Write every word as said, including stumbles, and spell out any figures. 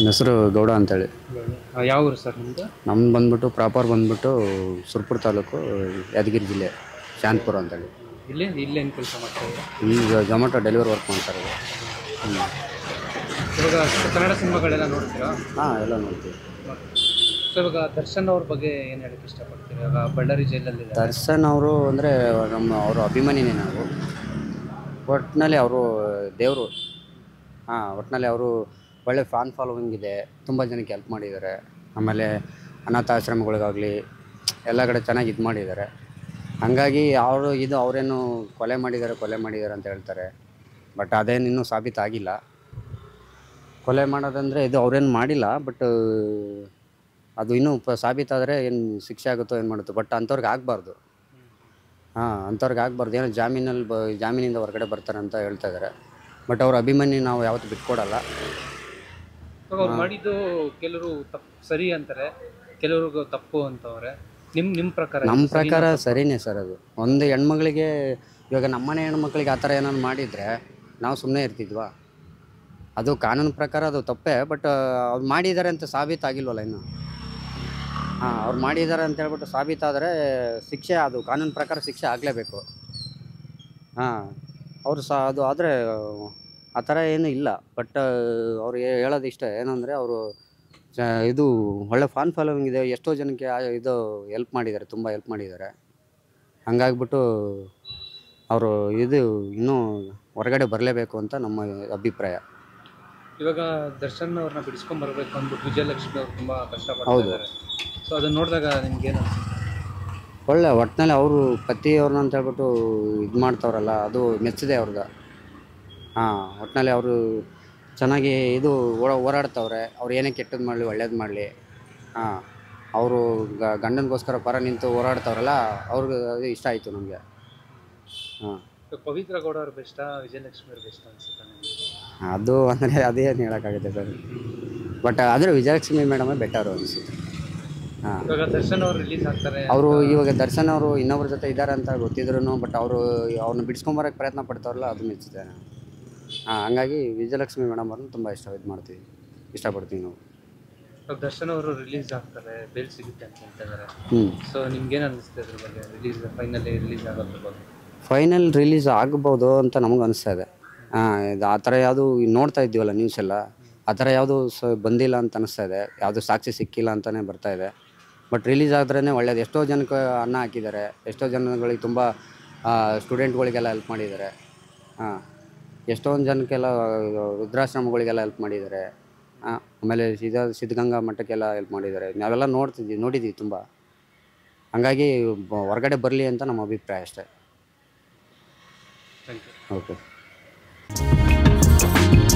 ನನ್ನ ಹೆಸರು ಗೌಡ ಅಂತೇಳಿ. ಯಾವ ಊರು ಸರ್ ನಿಮ್ಮದು? ನಮ್ದು ಬಂದ್ಬಿಟ್ಟು ಪ್ರಾಪರ್ ಬಂದ್ಬಿಟ್ಟು ಸುರಪುರ ತಾಲೂಕು, ಯಾದಗಿರಿ ಜಿಲ್ಲೆ, ಶಾಂತಪುರ ಅಂತೇಳಿ. ಇಲ್ಲಿ ಇಲ್ಲಿ ಏನು ಕೆಲಸ ಮಾಡ್ತಾಯಿದ್ದೀರಾ? ಈಗ ಜೊಮ್ಯಾಟೊ ಡೆಲಿವರಿ ವರ್ಕ್ ಮಾಡ್ತಾರೆ. ಹ್ಞೂ. ಇವಾಗ ಕನ್ನಡ ಸಿನಿಮಾಗಳೆಲ್ಲ ನೋಡ್ತೀರಾ? ಹಾಂ, ಎಲ್ಲ ನೋಡ್ತೀವಿ. ಸೊ ಇವಾಗ ದರ್ಶನ್ ಅವ್ರ ಬಗ್ಗೆ ಏನು ಹೇಳಕ್ಕೆ ಇಷ್ಟಪಡ್ತೀರಿ? ಇವಾಗ ಬಳ್ಳಾರಿ ಜೈಲಲ್ಲಿ ದರ್ಶನ್ ಅವರು ಅಂದರೆ ನಮ್ಮ ಅವರು ಅಭಿಮಾನಿನೇ ನಾವು. ಒಟ್ಟಿನಲ್ಲಿ ಅವರು ದೇವರು. ಹಾಂ, ಒಟ್ಟಿನಲ್ಲಿ ಅವರು ಒಳ್ಳೆ ಫ್ಯಾನ್ ಫಾಲೋವಿಂಗ್ ಇದೆ, ತುಂಬ ಜನಕ್ಕೆ ಹೆಲ್ಪ್ ಮಾಡಿದ್ದಾರೆ. ಆಮೇಲೆ ಅನಾಥಾಶ್ರಮಗಳಿಗಾಗಲಿ ಎಲ್ಲ ಕಡೆ ಚೆನ್ನಾಗಿ ಇದು ಮಾಡಿದ್ದಾರೆ. ಹಾಗಾಗಿ ಅವರು ಇದು ಅವರೇನು ಕೊಲೆ ಮಾಡಿದ್ದಾರೆ ಕೊಲೆ ಮಾಡಿದ್ದಾರೆ ಅಂತ ಹೇಳ್ತಾರೆ, ಬಟ್ ಅದೇನು ಇನ್ನೂ ಸಾಬೀತಾಗಿಲ್ಲ. ಕೊಲೆ ಮಾಡೋದಂದರೆ ಇದು ಅವ್ರೇನು ಮಾಡಿಲ್ಲ, ಬಟ್ ಅದು ಇನ್ನೂ ಪ ಸಾಬೀತಾದರೆ ಏನು ಶಿಕ್ಷೆ ಆಗುತ್ತೋ ಏನು ಮಾಡುತ್ತೋ, ಬಟ್ ಅಂಥವ್ರಿಗೆ ಆಗಬಾರ್ದು. ಹಾಂ, ಅಂಥವ್ರಿಗೆ ಆಗಬಾರ್ದು. ಏನೋ ಜಾಮೀನಲ್ಲಿ ಬ ಜಾಮೀನಿಂದ ಹೊರಗಡೆ ಬರ್ತಾರೆ ಅಂತ ಹೇಳ್ತಾ ಇದ್ದಾರೆ, ಬಟ್ ಅವ್ರ ಅಭಿಮಾನಿ ನಾವು ಯಾವತ್ತೂ ಬಿಟ್ಕೊಡಲ್ಲ. ಅವ್ರು ಮಾಡಿದ್ದು ಕೆಲವರು ತಪ್ಪು ಸರಿ ಅಂತಾರೆ, ಕೆಲವ್ರಿಗೂ ತಪ್ಪು ಅಂತವ್ರೆ. ನಿಮ್ಮ ನಿಮ್ಮ ಪ್ರಕಾರ? ನಮ್ಮ ಪ್ರಕಾರ ಸರಿನೇ ಸರ್. ಅದು ಒಂದು ಹೆಣ್ಮಗಳಿಗೆ, ಇವಾಗ ನಮ್ಮನೆ ಹೆಣ್ಮಕ್ಳಿಗೆ ಆ ಥರ ಏನಾದ್ರು ಮಾಡಿದರೆ ನಾವು ಸುಮ್ಮನೆ ಇರ್ತಿದ್ವಾ? ಅದು ಕಾನೂನು ಪ್ರಕಾರ ಅದು ತಪ್ಪೇ, ಬಟ್ ಅವ್ರು ಮಾಡಿದ್ದಾರೆ ಅಂತ ಸಾಬೀತಾಗಿಲ್ವಲ್ಲ ಇನ್ನು. ಹಾಂ, ಅವ್ರು ಮಾಡಿದ್ದಾರೆ ಅಂತ ಹೇಳ್ಬಿಟ್ಟು ಸಾಬೀತಾದರೆ ಶಿಕ್ಷೆ, ಅದು ಕಾನೂನು ಪ್ರಕಾರ ಶಿಕ್ಷೆ ಆಗಲೇಬೇಕು. ಹಾಂ, ಅವರು ಸಹ ಅದು ಆದರೆ ಆ ಥರ ಏನೂ ಇಲ್ಲ. ಬಟ್ ಅವ್ರು ಹೇಳೋದು ಇಷ್ಟ ಏನಂದರೆ, ಅವರು ಚ ಇದು ಒಳ್ಳೆ ಫ್ಯಾನ್ ಫಾಲೋವಿಂಗ್ ಇದೆ, ಎಷ್ಟೋ ಜನಕ್ಕೆ ಇದು ಹೆಲ್ಪ್ ಮಾಡಿದ್ದಾರೆ, ತುಂಬ ಹೆಲ್ಪ್ ಮಾಡಿದ್ದಾರೆ. ಹಂಗಾಗ್ಬಿಟ್ಟು ಅವರು ಇದು ಇನ್ನೂ ಹೊರಗಡೆ ಬರಲೇಬೇಕು ಅಂತ ನಮ್ಮ ಅಭಿಪ್ರಾಯ. ಇವಾಗ ದರ್ಶನ್ ಅವ್ರನ್ನ ಬಿಡಿಸ್ಕೊಂಬರ್ಬೇಕು ಅಂದ್ಬಿಟ್ಟು ವಿಜಯಲಕ್ಷ್ಮಿ ಅವ್ರು ತುಂಬ ಕಷ್ಟಪಡ್ತಿದ್ದಾರೆ. ಸೊ ಅದನ್ನು ನೋಡಿದಾಗ ನಿಮ್ಗೇನು ಒಳ್ಳೆ ಒಟ್ಟಿನಲ್ಲಿ ಅವರು ಪತಿಯವ್ರನ್ನ ಅಂತ ಹೇಳ್ಬಿಟ್ಟು ಇದು ಮಾಡ್ತಾವ್ರಲ್ಲ, ಅದು ಮೆಚ್ಚಿದೆ ಅವ್ರದ್ದು. ಹಾಂ, ಒಟ್ಟಿನಲ್ಲಿ ಅವರು ಚೆನ್ನಾಗಿ ಇದು ಓಡ ಹೋರಾಡ್ತವ್ರೆ. ಅವ್ರು ಏನೇ ಕೆಟ್ಟದ್ದು ಮಾಡಲಿ ಒಳ್ಳೇದು ಮಾಡಲಿ, ಹಾಂ, ಅವರು ಗಂಡನಿಗೋಸ್ಕರ ಪರ ನಿಂತು ಹೋರಾಡ್ತವ್ರಲ್ಲ, ಅವ್ರಿಗೆ ಅದು ಇಷ್ಟ ಆಯಿತು ನಮಗೆ. ಹಾಂ, ಪವಿತ್ರ ಗೌಡ ಅವ್ರು ಬೆಸ್ಟಾ ವಿಜಯಲಕ್ಷ್ಮಿ ಅವ್ರು ಬೆಸ್ಟ್ ಅನ್ಸುತ್ತೆ ನಿಮಗೆ? ಅದು ಅಂದರೆ ಅದೇನು ಹೇಳೋಕ್ಕಾಗುತ್ತೆ ಸರ್, ಬಟ್ ಆದರೆ ವಿಜಯಲಕ್ಷ್ಮಿ ಮೇಡಮೇ ಬೆಟರು ಅನಿಸುತ್ತೆ. ಹಾಂ, ಇವಾಗ ದರ್ಶನ್ ಅವ್ರು ರಿಲೀಸ್ ಆಗ್ತಾರೆ, ಅವರು ಇವಾಗ ದರ್ಶನ್ ಅವರು ಇನ್ನೊಬ್ರ ಜೊತೆ ಇದ್ದಾರೆ ಅಂತ ಗೊತ್ತಿದ್ರು, ಬಟ್ ಅವರು ಅವ್ರನ್ನ ಬಿಡಿಸ್ಕೊಂಬರೋಕ್ಕೆ ಪ್ರಯತ್ನ ಪಡ್ತಾರಲ್ಲ, ಅದು ಮೆಚ್ಚಿದೆ. ಹಾಂ, ಹಂಗಾಗಿ ವಿಜಯಲಕ್ಷ್ಮಿ ಮೇಡಮ್ ಅವ್ರನ್ನ ತುಂಬ ಇಷ್ಟ ಇದು ಮಾಡ್ತೀವಿ, ಇಷ್ಟಪಡ್ತೀವಿ ನಾವು. ದರ್ಶನ್ ಅವರು ರಿಲೀಸ್ ಆಗ್ತಾರೆ, ಬೇಲ್ ಸಿಗುತ್ತೆ ಅಂತ ಹೇಳ್ತಿದ್ದಾರೆ. ಹ್ಞೂ. ಸೊ ನಿಮ್ಗೇನು ಅನ್ನಿಸ್ತಾ ಇದ್ರ ಬಗ್ಗೆ? ರಿಲೀಸ್ ಫೈನಲಿ ರಿಲೀಸ್ ಆಗೋದ್ರ ಬಗ್ಗೆ? ಫೈನಲ್ ರಿಲೀಸ್ ಆಗ್ಬೋದು ಅಂತ ನಮಗೆ ಅನಿಸ್ತಾ ಇದೆ. ಹಾಂ, ಇದು ಆ ಥರ ಯಾವುದು ನೋಡ್ತಾ ಇದ್ದೀವಲ್ಲ ನ್ಯೂಸೆಲ್ಲ, ಆ ಥರ ಯಾವುದು ಸ ಬಂದಿಲ್ಲ ಅಂತ ಅನಿಸ್ತಾ ಇದೆ. ಯಾವುದು ಸಾಕ್ಷಿ ಸಿಕ್ಕಿಲ್ಲ ಅಂತಲೇ ಬರ್ತಾ ಇದೆ. ಬಟ್ ರಿಲೀಸ್ ಆದ್ರೇ ಒಳ್ಳೇದು. ಎಷ್ಟೋ ಜನಕ್ಕೆ ಅನ್ನ ಹಾಕಿದ್ದಾರೆ, ಎಷ್ಟೋ ಜನಗಳಿಗೆ ತುಂಬ ಸ್ಟೂಡೆಂಟ್ಗಳಿಗೆಲ್ಲ ಹೆಲ್ಪ್ ಮಾಡಿದ್ದಾರೆ. ಹಾಂ, ಎಷ್ಟೊಂದು ಜನಕ್ಕೆಲ್ಲ ವೃದ್ಧಾಶ್ರಮಗಳಿಗೆಲ್ಲ ಹೆಲ್ಪ್ ಮಾಡಿದ್ದಾರೆ. ಹಾಂ, ಆಮೇಲೆ ಸಿದ್ಧ ಸಿದ್ಧಗಂಗಾ ಮಠಕ್ಕೆಲ್ಲ ಹೆಲ್ಪ್ ಮಾಡಿದ್ದಾರೆ. ನಾವೆಲ್ಲ ನೋಡ್ತಿದ್ವಿ ನೋಡಿದ್ವಿ ತುಂಬ. ಹಾಗಾಗಿ ಹೊರಗಡೆ ಬರಲಿ ಅಂತ ನಮ್ಮ ಅಭಿಪ್ರಾಯ ಅಷ್ಟೇ. Thank you. ಓಕೆ.